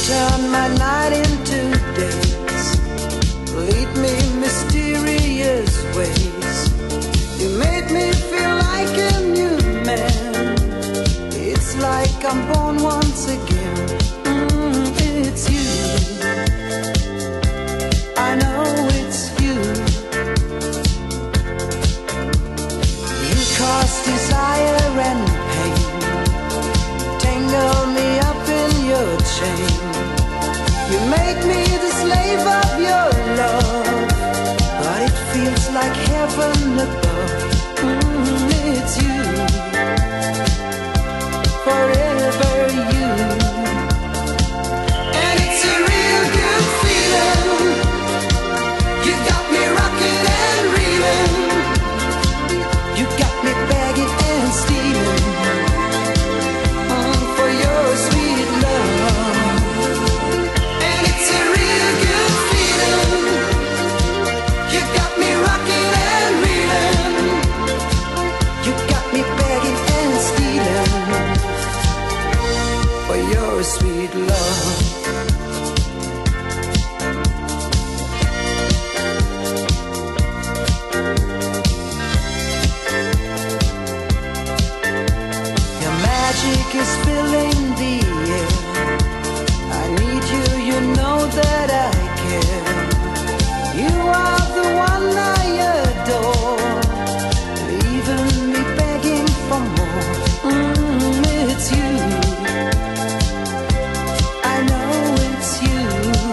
turn my night into days, lead me mysterious ways. You made me feel like a new man. It's like I'm born once again. It's you. I know it's you. You cause desire and pain, tangle me up in your chain. You make me the slave of your love, but it feels like heaven above. It's you, forever you. And it's a real good feeling. You got me rocking and reeling. You got me begging and stealing for your sweet love. And it's a real good feeling. You got me rocking and reeling. You got me begging and stealing for your sweet love. Your magic is filling the air. I need you, you know that I care. You are the one I adore, leaving me begging for more. It's you. I know it's you.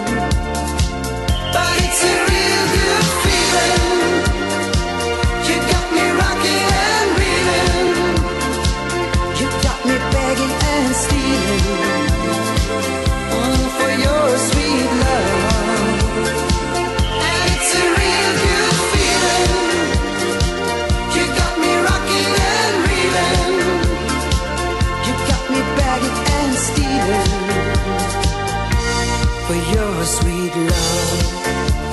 But it's a real good feeling. You got me rocking and reeling. You got me begging and stealing for your sweet love. And it's a real good feeling. You got me rocking and reeling. You got me begging and stealing for your sweet love.